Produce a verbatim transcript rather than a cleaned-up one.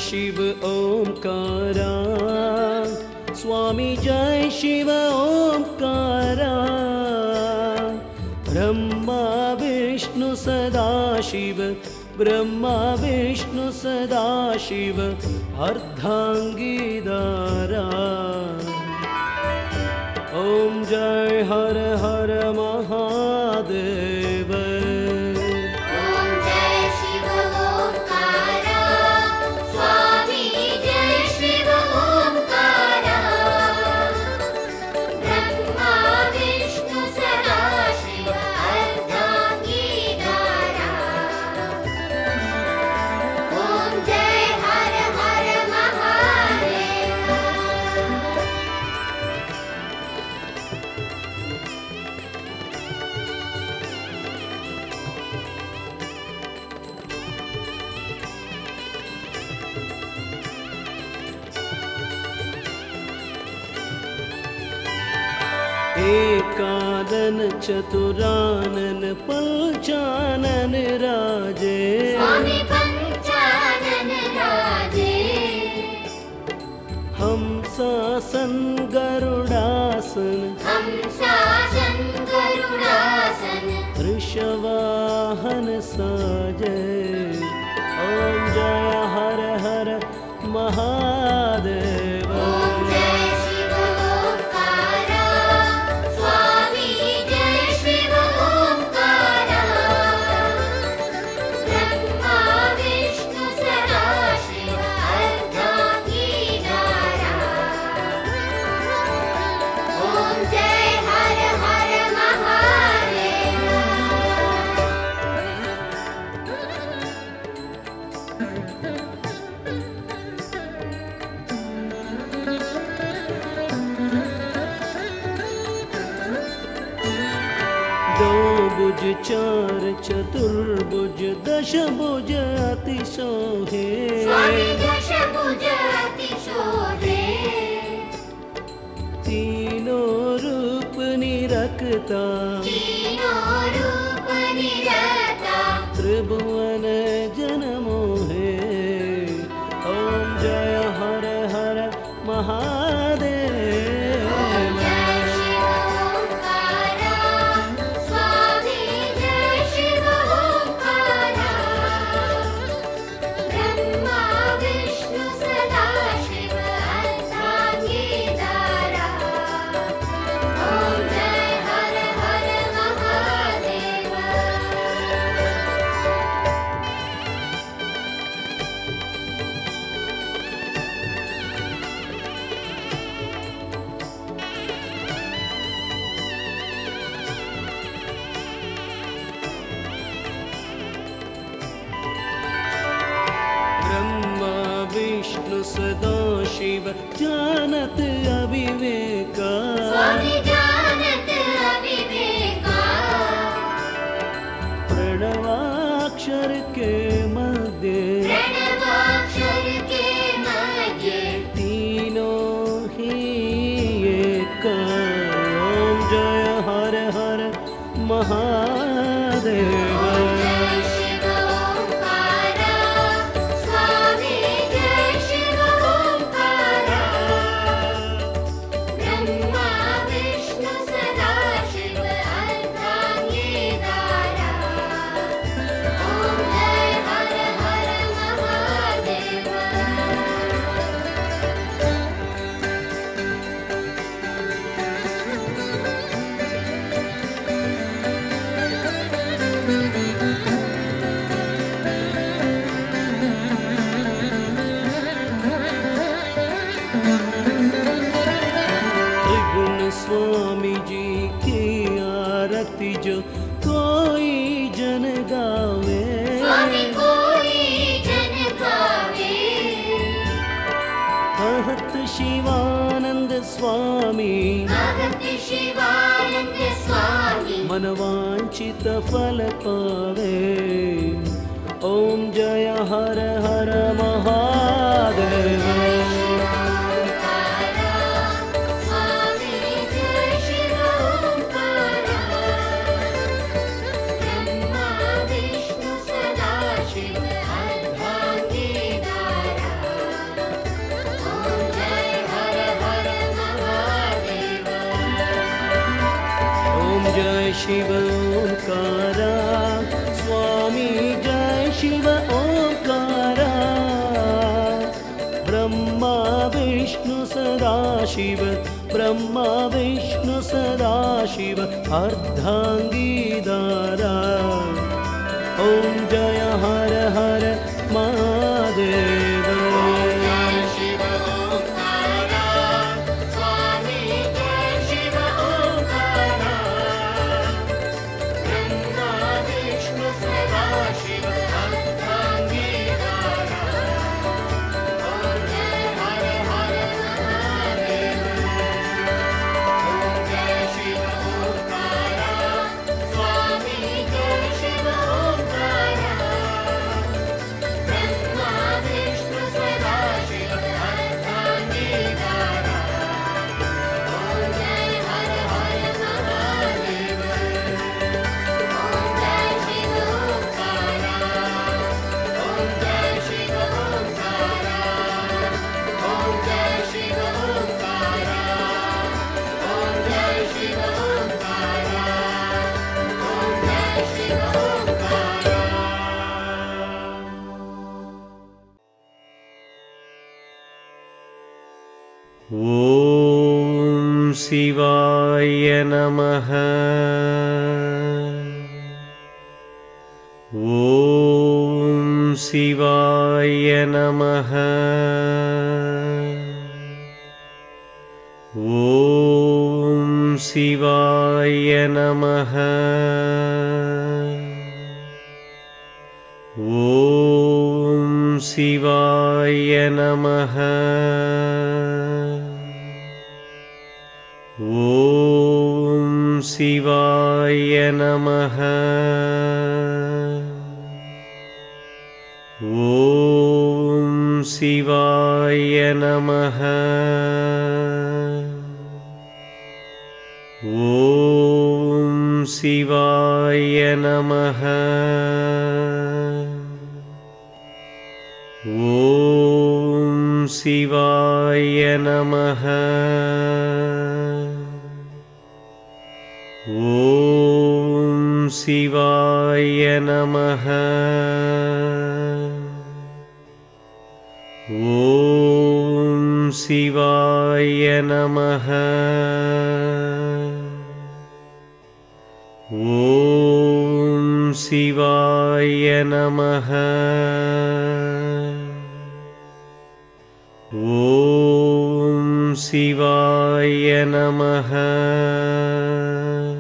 शिव ओंकारा, स्वामी जय शिव ओंकारा। ब्रह्मा विष्णु सदाशिव, ब्रह्मा विष्णु सदाशिव अर्धांगीदारा। ओम जय हर हर महादेव। ओम जय शिव ओंकारा, स्वामी जय शिव ओंकारा। ब्रह्मा विष्णु सदाशिव अर्धांगीदारा। ओम जय हर हर महादेव। एकादन चतुरानन पंचानन राजे, स्वामी पंचानन राजे। हंसासन गरुडासन, हंसासन गरुडासन। वृषवाहन साजे। ओम जय हर हर महादेव। ओम जय शिव ओंकारा, स्वामी जय शिव ओंकारा। ब्रह्मा विष्णु सदाशिव अर्धांगीदारा। ओम जय हर हर महादेव। दो भुज चार चतुर्भुज दश भुज अति शोभे। स्वामी दशभुज अति शोभे। तीनों रूप निरखता, तीनों रूप निरता। त्रिभुवन जन मोहे। ओम जय हर हर महादेव। ओम जय शिव ओंकारा, स्वामी जय शिव ओंकारा। ब्रह्मा विष्णु सदाशिव अर्धांगीदारा। ओम जय हर हर महादेव। ब्रह्मा विष्णु सदाशिव जानत अविवेका। स्वामी जानत अविवेका। प्रणवाक्षर के मध्य, प्रणवाक्षर के मध्य। तीनों ही एक। ओम जय हर हर महादेव। ओम जय शिव ओंकारा, स्वामी जय शिव ओंकारा। ब्रह्मा विष्णु सदाशिव अर्धांगीदारा। ओम जय हर हर महादेव। त्रिगुण स्वामी जी की आरती जो कोई जन गावे। स्वामी कोई जन गावे। महत शिवानंद स्वामी, महत शिवानंद स्वामी। मनवांचित फल पावे। ओम जय हर हर महादेव। स्वामी जय शिव ओंकारा। ब्रह्मा विष्णु सदाशिव अर्धांगीदारा। शिव ओंकारा स्वामी जय शिव ओंकारा ब्रह्मा विष्णु सदाशिव ब्रह्मा विष्णु सदाशिव अर्धांगीदारा ओम जय हर हर महादेव शिव ओंकारा स्वामी जय शिव ओंकारा ब्रह्मा विष्णु सदाशिव अर्धांगीदारा ओम जय हर हर महादेव ओम जय शिव ओंकारा स्वामी जय शिव ओंकारा ब्रह्मा विष्णु सदाशिव अर्धांगीदारा ओम जय हर हर महादेव ओम जय शिव ओंकारा ओम जय शिव ओंकारा ओम जय शिव ओंकारा ओम जय शिव ओंकारा ओम जय शिव ओंकारा। ओम शिवाय नमः ओम शिवाय नमः ओम शिवाय नमः ओम शिवाय नमः ओम शिवाय नमः ओम शिवाय नमः ओम शिवाय नमः ओम शिवाय नमः ओम शिवाय नमः ओम शिवाय नमः ओम शिवाय नमः ओम शिवाय नमः